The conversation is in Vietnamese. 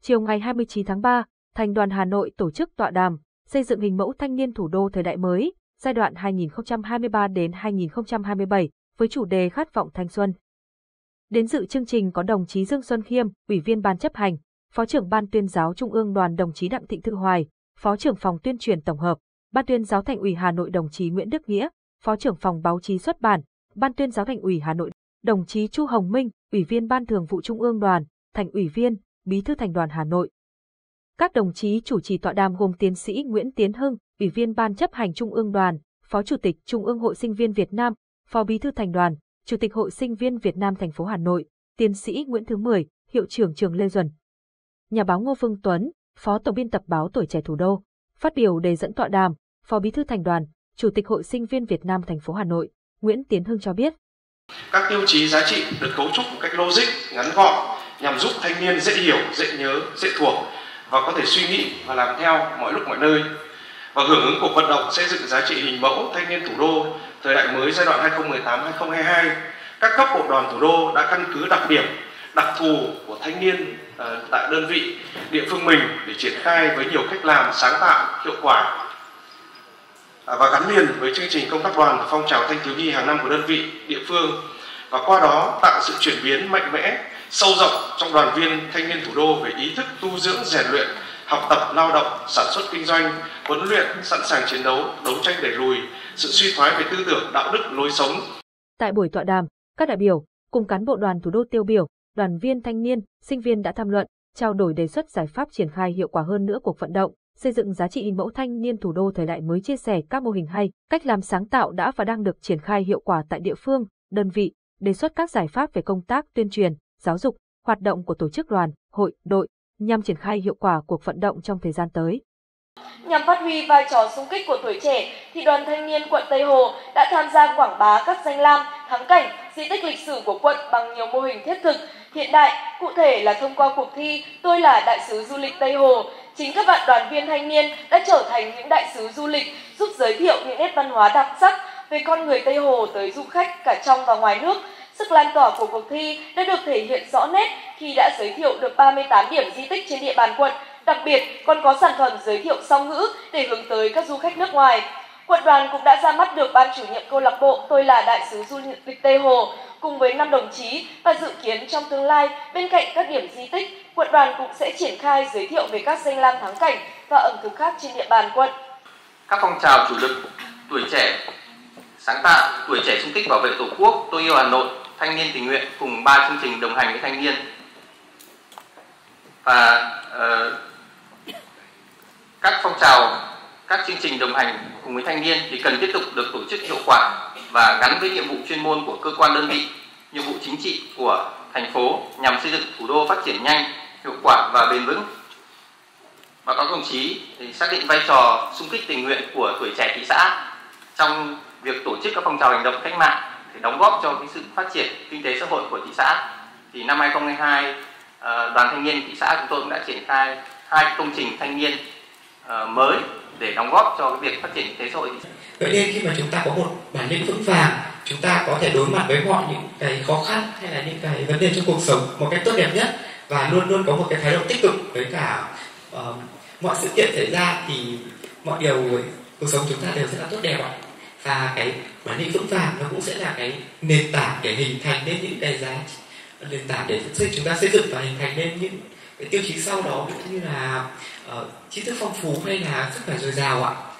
chiều ngày 29 tháng 3, Thành đoàn Hà Nội tổ chức tọa đàm xây dựng hình mẫu thanh niên thủ đô thời đại mới, giai đoạn 2023 đến 2027 với chủ đề Khát vọng thanh xuân. Đến dự chương trình có đồng chí Dương Xuân Khiêm, Ủy viên Ban chấp hành, Phó trưởng Ban Tuyên giáo Trung ương Đoàn đồng chí Đặng Thị Thư Hoài, Phó trưởng phòng tuyên truyền tổng hợp, Ban Tuyên giáo Thành ủy Hà Nội đồng chí Nguyễn Đức Nghĩa, Phó trưởng phòng báo chí xuất bản, Ban Tuyên giáo Thành ủy Hà Nội, đồng chí Chu Hồng Minh, Ủy viên Ban Thường vụ Trung ương Đoàn, Thành ủy viên, Bí thư Thành đoàn Hà Nội. Các đồng chí chủ trì tọa đàm gồm tiến sĩ Nguyễn Tiến Hưng, Ủy viên Ban chấp hành Trung ương Đoàn, Phó Chủ tịch Trung ương Hội Sinh viên Việt Nam, Phó Bí thư Thành đoàn, Chủ tịch Hội Sinh viên Việt Nam thành phố Hà Nội, tiến sĩ Nguyễn Thứ Mười, Hiệu trưởng trường Lê Duẩn. Nhà báo Ngô Phương Tuấn, Phó Tổng biên tập báo Tuổi Trẻ Thủ đô, phát biểu đề dẫn tọa đàm, Phó Bí thư Thành đoàn, Chủ tịch Hội Sinh viên Việt Nam thành phố Hà Nội, Nguyễn Tiến Hưng cho biết. Các tiêu chí giá trị được cấu trúc một cách logic, ngắn gọn nhằm giúp thanh niên dễ hiểu, dễ nhớ, dễ thuộc và có thể suy nghĩ và làm theo mọi lúc mọi nơi. Và hưởng ứng cuộc vận động xây dựng giá trị hình mẫu thanh niên thủ đô thời đại mới giai đoạn 2018-2022, các cấp bộ đoàn thủ đô đã căn cứ đặc điểm, đặc thù của thanh niên tại đơn vị, địa phương mình để triển khai với nhiều cách làm sáng tạo, hiệu quả và gắn liền với chương trình công tác đoàn và phong trào thanh thiếu nhi hàng năm của đơn vị, địa phương, và qua đó tạo sự chuyển biến mạnh mẽ, sâu rộng trong đoàn viên thanh niên thủ đô về ý thức tu dưỡng, rèn luyện, học tập, lao động, sản xuất kinh doanh, huấn luyện, sẵn sàng chiến đấu, đấu tranh đẩy lùi sự suy thoái về tư tưởng, đạo đức, lối sống. Tại buổi tọa đàm, các đại biểu cùng cán bộ đoàn thủ đô tiêu biểu, đoàn viên thanh niên, sinh viên đã tham luận, trao đổi đề xuất giải pháp triển khai hiệu quả hơn nữa cuộc vận động, xây dựng giá trị hình mẫu thanh niên thủ đô thời đại mới, chia sẻ các mô hình hay, cách làm sáng tạo đã và đang được triển khai hiệu quả tại địa phương, đơn vị, đề xuất các giải pháp về công tác tuyên truyền, giáo dục, hoạt động của tổ chức đoàn, hội, đội, nhằm triển khai hiệu quả cuộc vận động trong thời gian tới. Nhằm phát huy vai trò xung kích của tuổi trẻ, thì Đoàn Thanh niên quận Tây Hồ đã tham gia quảng bá các danh lam, thắng cảnh, di tích lịch sử của quận bằng nhiều mô hình thiết thực, hiện đại, cụ thể là thông qua cuộc thi Tôi là đại sứ du lịch Tây Hồ. Chính các bạn đoàn viên thanh niên đã trở thành những đại sứ du lịch, giúp giới thiệu những nét văn hóa đặc sắc về con người Tây Hồ tới du khách cả trong và ngoài nước. Sức lan tỏa của cuộc thi đã được thể hiện rõ nét khi đã giới thiệu được 38 điểm di tích trên địa bàn quận. Đặc biệt, còn có sản phẩm giới thiệu song ngữ để hướng tới các du khách nước ngoài. Quận đoàn cũng đã ra mắt được ban chủ nhiệm câu lạc bộ Tôi là đại sứ du lịch Tây Hồ cùng với 5 đồng chí, và dự kiến trong tương lai, bên cạnh các điểm di tích, quận đoàn cũng sẽ triển khai giới thiệu về các danh lam thắng cảnh và ẩm thực khác trên địa bàn quận. Các phong trào chủ lực tuổi trẻ sáng tạo, tuổi trẻ xung kích bảo vệ Tổ quốc, Tôi yêu Hà Nội, thanh niên tình nguyện cùng 3 chương trình đồng hành với thanh niên. Và các phong trào, các chương trình đồng hành cùng với thanh niên thì cần tiếp tục được tổ chức hiệu quả và gắn với nhiệm vụ chuyên môn của cơ quan đơn vị, nhiệm vụ chính trị của thành phố nhằm xây dựng thủ đô phát triển nhanh, hiệu quả và bền vững. Và các đồng chí thì xác định vai trò xung kích tình nguyện của tuổi trẻ thị xã trong việc tổ chức các phong trào hành động cách mạng để đóng góp cho cái sự phát triển kinh tế xã hội của thị xã. Thì năm 2022, Đoàn Thanh niên thị xã chúng tôi cũng đã triển khai 2 công trình thanh niên mới để đóng góp cho cái việc phát triển kinh tế xã hội. Vậy nên khi mà chúng ta có một bản lĩnh vững vàng, chúng ta có thể đối mặt với mọi những cái khó khăn hay là những cái vấn đề trong cuộc sống một cách tốt đẹp nhất, và luôn luôn có một cái thái độ tích cực với cả mọi sự kiện xảy ra, thì mọi điều cuộc sống chúng ta đều rất là tốt đẹp ạ. Và cái bản lĩnh vững vàng nó cũng sẽ là cái nền tảng để hình thành nên những cái giá nền tảng để chúng ta xây dựng và hình thành nên những cái tiêu chí sau đó, như là tri thức phong phú hay là sức khỏe dồi dào ạ.